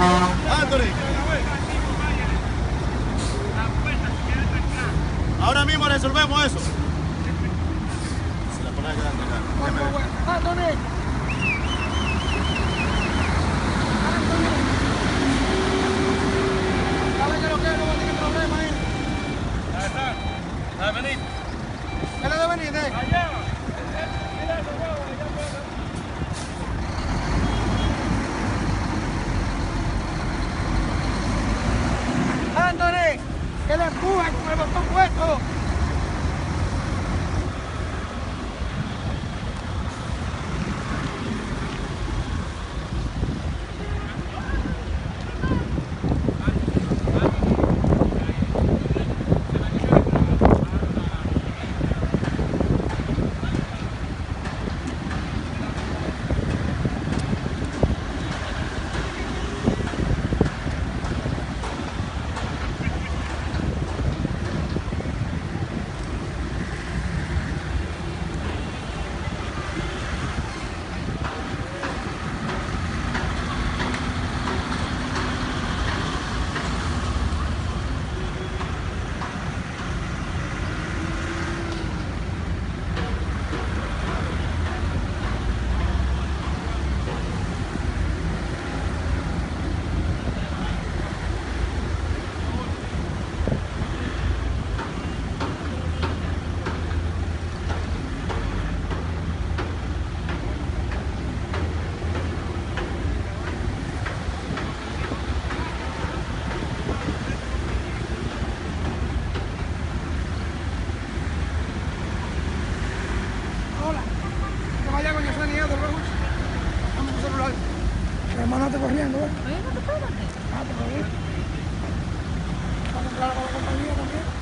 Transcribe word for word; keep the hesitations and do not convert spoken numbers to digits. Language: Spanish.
Anthony. Ahora mismo resolvemos eso. Se la pone allá acá. Anthony. ¿Sabe que lo que no va a tener problema ahí? Ahí está. Debe venir. ¿Qué le debe venir, eh? Allá. Anthony, que le empuja con el botón puesto. Hermano, corriendo, ¿eh? Oye, no te puedo. Ah, te corrí. Vamos a entrar a la compañía también.